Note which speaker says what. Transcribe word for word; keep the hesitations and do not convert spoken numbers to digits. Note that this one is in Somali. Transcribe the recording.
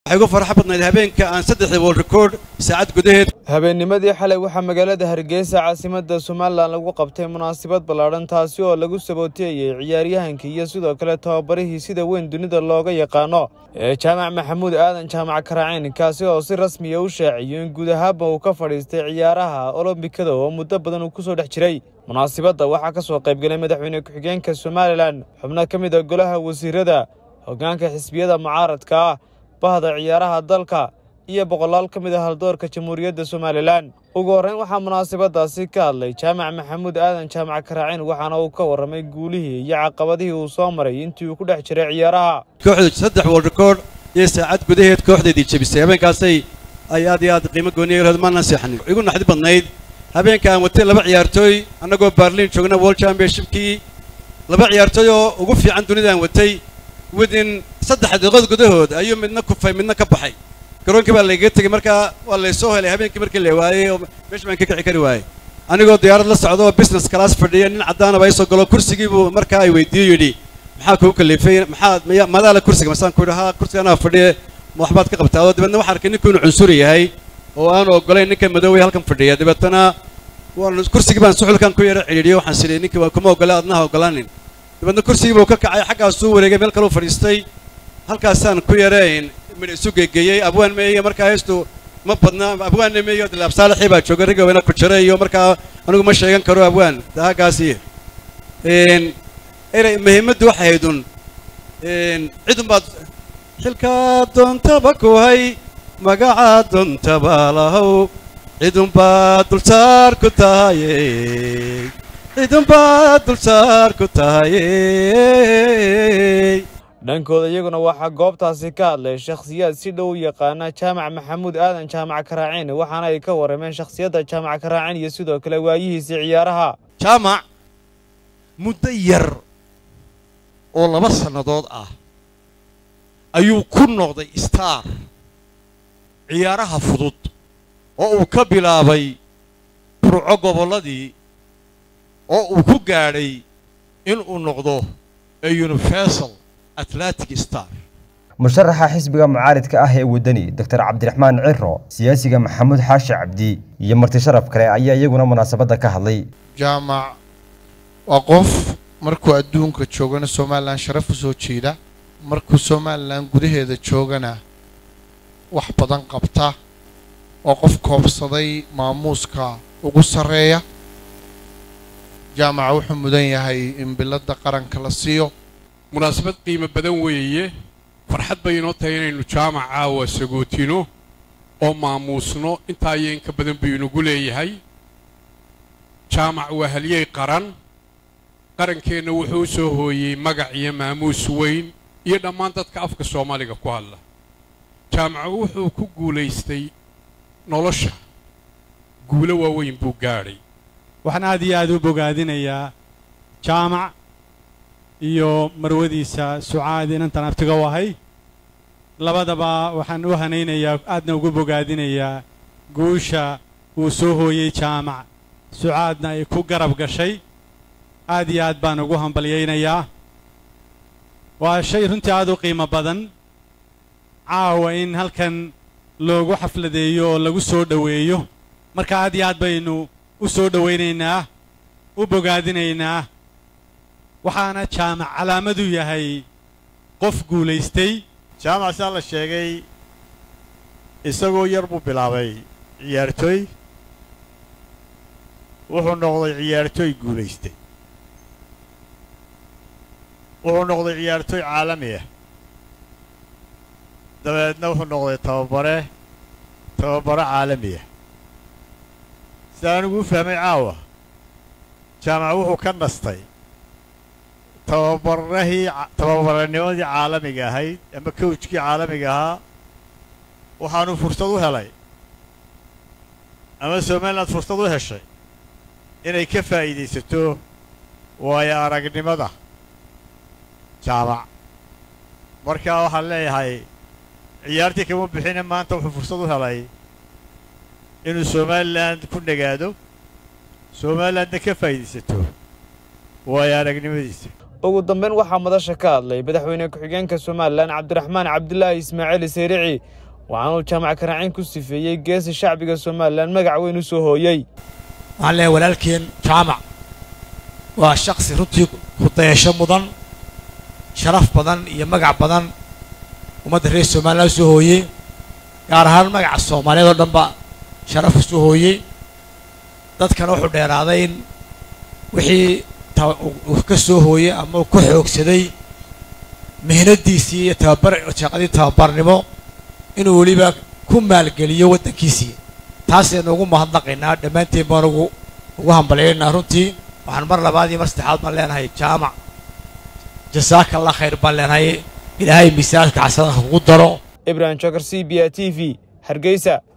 Speaker 1: waxay ugu farxad badnayd habeenka aan saddexda world record saacad gudaheed.
Speaker 2: habeennimadii xalay waxaa magaalada Hargeysa caasimadda Soomaaliland lagu qabtay munaasabad ballaaran taasi oo lagu sabootiyay ciyaaryahanka iyo sidoo kale tababarihii sida weyn dunida looga yaqaano ee Jaamac Maxamuud Aadan Jaamac Karaacin kaasi oo si rasmi ah u shaaciyay in guud ahaanba uu ka fadhiistay ciyaaraha Olombikada oo muddo badan uu ku soo dhex jiray. munaasabadda waxaa ka soo qayb galay madaxweyne ku-xigeenka Soomaaliland xubno ka mid ah golaha wasiirada hoggaanka xisbiyada mucaaradka ah bahda ciyaaraha dalka iyo boqolaal ka mid ah haldoorka jamhuuriyadda Soomaaliland. ugu horreyn waxaa munaasabadaasi ka hadlay Jaamac Maxamuud Aadan Jaamac Karaacin waxaana uu ka warramay guulihii iyo caqabadihii uu soo maray intii uu ku dhex jiray ciyaaraha.
Speaker 1: kooxda saddex world record iyo saacad gudaheed kooxdeedii jabisay habeenkaasay ay aad iyo aad qiimo gooniyo leh ma naseexanin igu naxdi badnayd habeenka aan watay laba ciyaartooy annagoo Berlin joogna World Championship-kii laba ciyaartooy oo ugu fiican dunida aan watay within saddex daqiiqo gudahood ayuu midna ku fay midna ka baxay garoonkii baa laga tagay markaa waa la soo helay habeenkii markii la waayay oo meesha baan ka kici kari waayay anigoo diyaarad la socdo business class fadhiya nin cadaan ah ay soo galo kursigii buu markaa ay weydiiyay yidhi maxaa ku kalifay maxaa madaala kursiga masaan ku dhahaa kursiga fadhiya ma waxbaad ka qabtaa oo dibadna waxa arkay ninkuu cunsur yahay oo aan ogolayn ninka madow halkan fadhiya dibadna waan kursigii baan suxulkan ku yara ciriiriyay waxaan silay ninkii waa kuma ogolaa adnaha ogolaanin dibadna kursigii buu ka kacay xaggaas soo wareegay meel kale uu fadhiistay halkaasaan ku yareen mid isu geeyay abwaan meeyay markaa heestu ma badna abwaan meeyay dilab saalaxi baa joogay riga weena ku jiray iyo markaa anigu ma sheegan karo abwaan daagaasi een eray muhiimadu waxay haydun een cidun baad xilka doontaba ku hay magaca doontaba lahow cidun baad dulsaar ku tahay cidun baad dulsaar ku tahay.
Speaker 2: dhankooda iyaguna waxaa goobtaasi ka hadlay shakhsiyaad si dhow yaqaana Jaamac Maxamuud Aadan Jaamac Karaacin waxaana ay ka warrameen shakhsiyadda Jaamac Karaacin iyo sidoo kale waayihiisa ciyaaraha.
Speaker 1: Jaamac muddo yar oo laba sanadood ah ayuu ku noqday star ciyaaraha fudud oo uu ka bilaabay burco goboladii oo uu ku gaadhay in uu noqdo universal Athletic Star.
Speaker 3: musharaxa xisbiga mucaaradka ah ee wadani Doctor Cabdiraxmaan Ciro siyaasiga Maxamuud Xaashi Cabdi iyo marti sharaf kale ayaa iyaguna munaasabada ka hadlay.
Speaker 4: Jaamac waa qof markuu adduunka joogana Soomaaliland sharaf u soo jeeda markuu Soomaaliland gudaheeda joogana wax badan qabta oo qof koobsaday maamuuska ugu sareeya. Jaamac wuxuu mudan yahay in bilada qaranka la siiyo
Speaker 5: munaasabad qiimo badan weeye farxad bay inoo tahay inaynu Jaamac caawa sagootino oo maamuusno inta ay in ka badan bay inagu leeyahay. Jaamac waa haliyay qaran qarankeena wuxuu soo hooyay magac iyo maamuus weyn iyo dhammaan dadka afka Soomaaliga ku hadla. Jaamac wuxuu ku guuleystay nolosha guulo waaweyn buu gaaray.
Speaker 6: waxaan aad iyo aad u bogaadinayaa Jaamac iyo marwadiisa Sucaad inantan aftiga wahay labadaba waxaan u hanaynayaa aadna ugu bogaadinayaa guusha uu soo hooyay Jaamac Sucaadna ay ku garab gashay aad iyo aad baan ugu hambaliyaynayaa. waa shay runtii aad u qiimo badan caawa in halkan loogu xafladeeyo oo lagu soo dhaweeyo marka aad iyo aad baynu u soo dhaweynaynaa u bogaadinaynaa waxaana Jaamac calaamadu yahay qof guuleystay.
Speaker 7: Jaamac saa la sheegay isagoo yar buu bilaabay ciyaartooy wuxuu noqday ciyaartooy guuleystay wuxuu noqday ciyaartooy caalami ah dabeedna wuxuu noqday tababare tababare caalami ah sidaan ugu fahmay caawa Jaamac wuxuu ka nastay tababarahii tababaranimadii caalamiga ahayd ama coachkii caalamiga ahaa waxaanu fursad u helay ama Soomaaliland fursad u heshay inay ka faa'iideysato waayo aragnimada Jaamac markaa waxaan leeyahay ciyaartii kama bixin maanta wuxuu fursad u helay inuu Soomaaliland ku nagaado Soomaaliland ka faa'iideysato waayo aragnimadiisa.
Speaker 2: ugu dambeyn waxaa madasha ka hadlay madaxweyne ku-xigeenka Somaliland Cabdiraxmaan Cabdilaahi Ismaaciil Sayrici waxaanu jaamac Karaacin ku sifeeyay geesi shacbiga Somaliland magac weyn u soo hooyay
Speaker 8: waxaan leeyahay walaalkeen jaamac waa shakhsi runtii ku dayasho mudan sharaf badan iyo magac badan ummadda reer Somaliland soo hooyay gaar ahaan magaca Soomaaliyeed oo dhanba sharaf soo hooyay dadkana wuxuu dheeraaday in wixii ka soo hooyay ama ku xoogsaday mihnadiisii iyo tababar shaqadii tababarnimo inuu waliba ku maalgeliyo waddankiisii taasaynu ugu mahadnaqaynaa dhammaanteen baan ugu ugu hambalyaynaa runtii waxaan mar labaad iyo mar saddexaad baan leenahay jaamac jazaaka allah khayr baan leenahay ilaahay miisaanka xasanaadka kugu daro
Speaker 2: Ibrahim Chakar C B A T V Hargeysa.